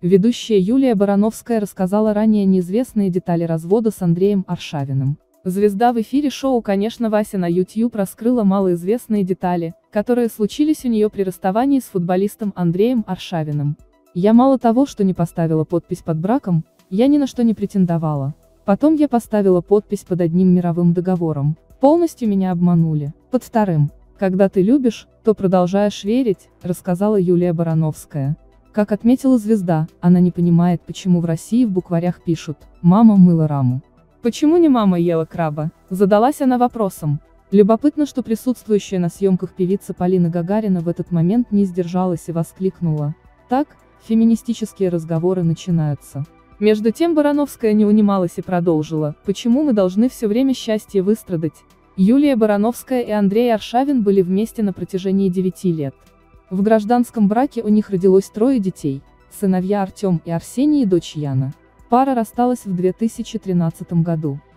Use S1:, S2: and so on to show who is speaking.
S1: Ведущая Юлия Барановская рассказала ранее неизвестные детали развода с Андреем Аршавиным. Звезда в эфире шоу «Конечно, Вася» на YouTube раскрыла малоизвестные детали, которые случились у нее при расставании с футболистом Андреем Аршавиным. «Я мало того, что не поставила подпись под браком, я ни на что не претендовала. Потом я поставила подпись под одним мировым договором. Полностью меня обманули. Под вторым. Когда ты любишь, то продолжаешь верить», рассказала Юлия Барановская. Как отметила звезда, она не понимает, почему в России в букварях пишут «мама мыла раму». Почему не мама ела краба? Задалась она вопросом. Любопытно, что присутствующая на съемках певица Полина Гагарина в этот момент не сдержалась и воскликнула: «Так, феминистические разговоры начинаются». Между тем Барановская не унималась и продолжила: «Почему мы должны все время счастье выстрадать?» Юлия Барановская и Андрей Аршавин были вместе на протяжении 9 лет. В гражданском браке у них родилось 3 детей, сыновья Артем и Арсений и дочь Яна. Пара рассталась в 2013 году.